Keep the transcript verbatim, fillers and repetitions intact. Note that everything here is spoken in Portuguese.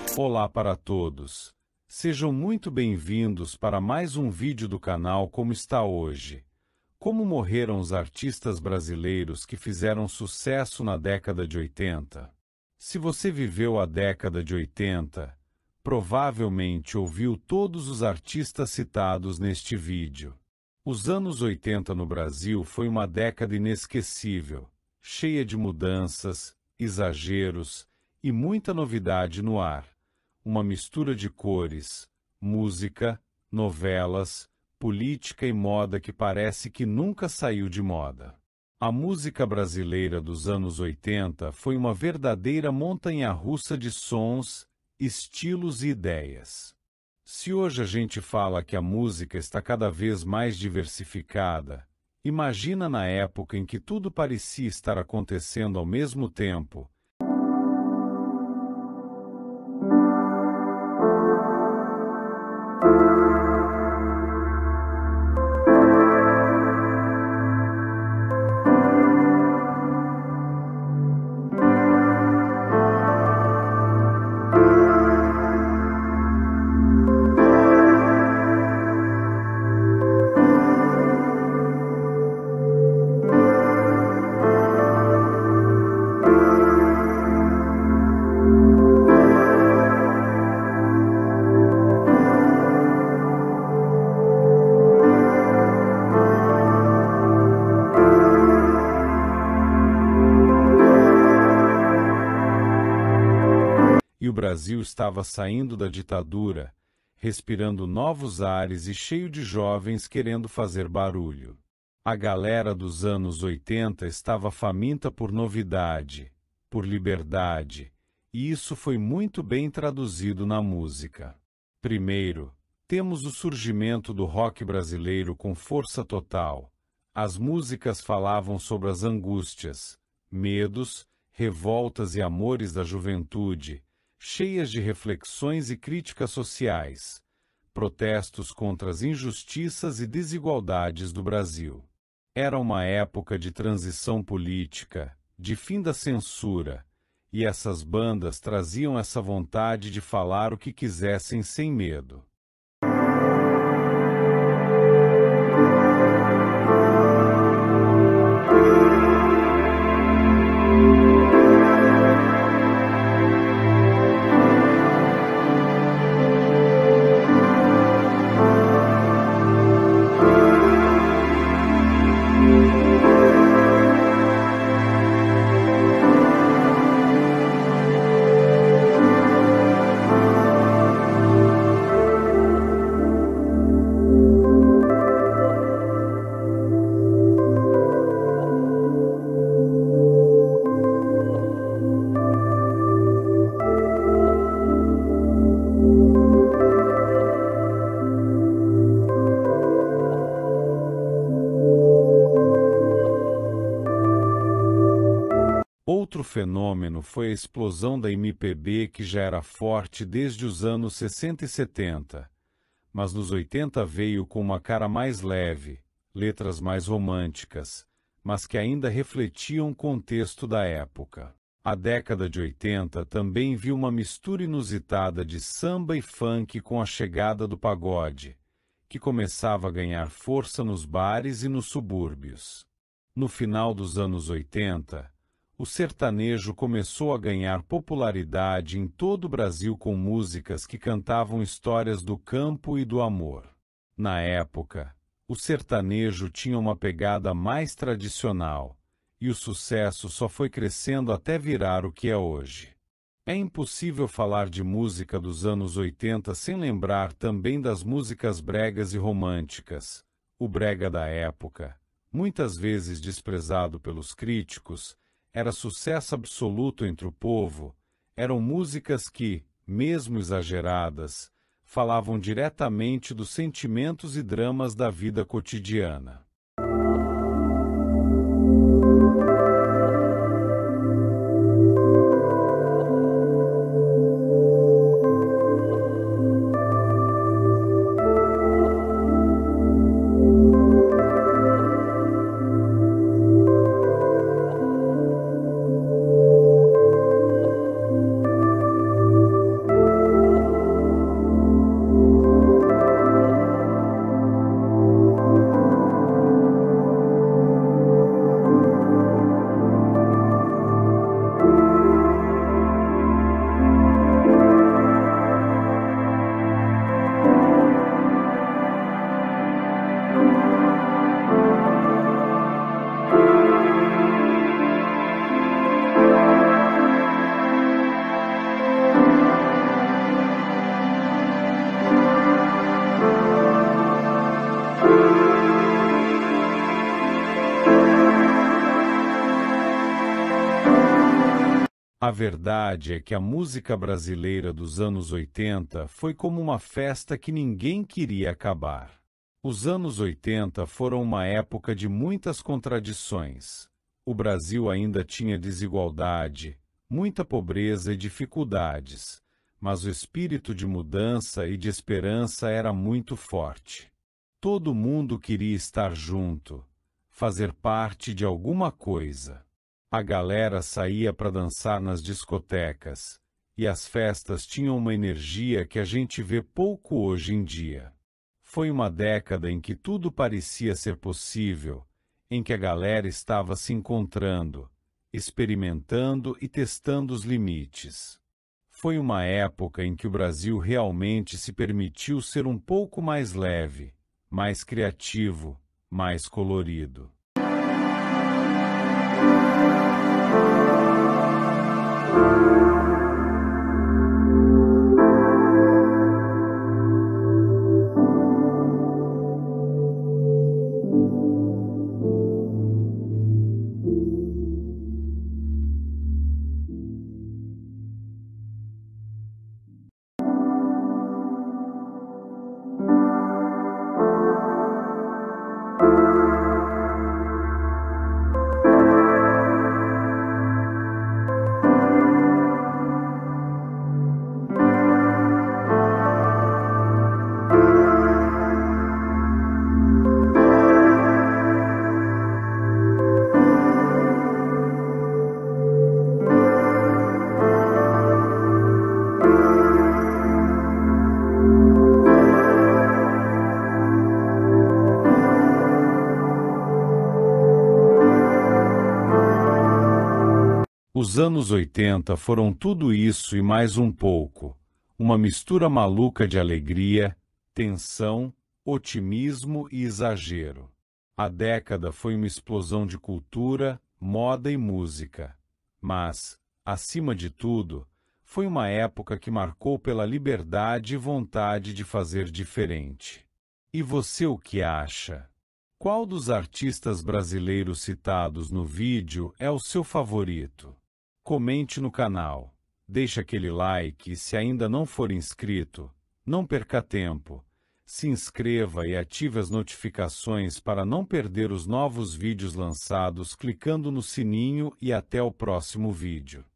Olá para todos. Sejam muito bem-vindos para mais um vídeo do canal Como Está Hoje. Como morreram os artistas brasileiros que fizeram sucesso na década de oitenta? Se você viveu a década de oitenta, provavelmente ouviu todos os artistas citados neste vídeo. Os anos oitenta no Brasil foi uma década inesquecível, cheia de mudanças, exageros e muita novidade no ar. Uma mistura de cores, música, novelas, política e moda que parece que nunca saiu de moda. A música brasileira dos anos oitenta foi uma verdadeira montanha-russa de sons, estilos e ideias. Se hoje a gente fala que a música está cada vez mais diversificada, imagina na época em que tudo parecia estar acontecendo ao mesmo tempo. E o Brasil estava saindo da ditadura, respirando novos ares e cheio de jovens querendo fazer barulho. A galera dos anos oitenta estava faminta por novidade, por liberdade, e isso foi muito bem traduzido na música. Primeiro, temos o surgimento do rock brasileiro com força total. As músicas falavam sobre as angústias, medos, revoltas e amores da juventude, cheias de reflexões e críticas sociais, protestos contra as injustiças e desigualdades do Brasil. Era uma época de transição política, de fim da censura, e essas bandas traziam essa vontade de falar o que quisessem sem medo. Outro fenômeno foi a explosão da M P B, que já era forte desde os anos sessenta e setenta, mas nos oitenta veio com uma cara mais leve, letras mais românticas, mas que ainda refletiam o contexto da época. A década de oitenta também viu uma mistura inusitada de samba e funk com a chegada do pagode, que começava a ganhar força nos bares e nos subúrbios. No final dos anos oitenta, o sertanejo começou a ganhar popularidade em todo o Brasil com músicas que cantavam histórias do campo e do amor. Na época, o sertanejo tinha uma pegada mais tradicional, e o sucesso só foi crescendo até virar o que é hoje. É impossível falar de música dos anos oitenta sem lembrar também das músicas bregas e românticas. O brega da época, muitas vezes desprezado pelos críticos, era sucesso absoluto entre o povo. Eram músicas que, mesmo exageradas, falavam diretamente dos sentimentos e dramas da vida cotidiana. A verdade é que a música brasileira dos anos oitenta foi como uma festa que ninguém queria acabar. Os anos oitenta foram uma época de muitas contradições. O Brasil ainda tinha desigualdade, muita pobreza e dificuldades, mas o espírito de mudança e de esperança era muito forte. Todo mundo queria estar junto, fazer parte de alguma coisa. A galera saía para dançar nas discotecas, e as festas tinham uma energia que a gente vê pouco hoje em dia. Foi uma década em que tudo parecia ser possível, em que a galera estava se encontrando, experimentando e testando os limites. Foi uma época em que o Brasil realmente se permitiu ser um pouco mais leve, mais criativo, mais colorido. Os anos oitenta foram tudo isso e mais um pouco, uma mistura maluca de alegria, tensão, otimismo e exagero. A década foi uma explosão de cultura, moda e música. Mas, acima de tudo, foi uma época que marcou pela liberdade e vontade de fazer diferente. E você o que acha? Qual dos artistas brasileiros citados no vídeo é o seu favorito? Comente no canal, deixe aquele like e se ainda não for inscrito, não perca tempo. Se inscreva e ative as notificações para não perder os novos vídeos lançados clicando no sininho e até o próximo vídeo.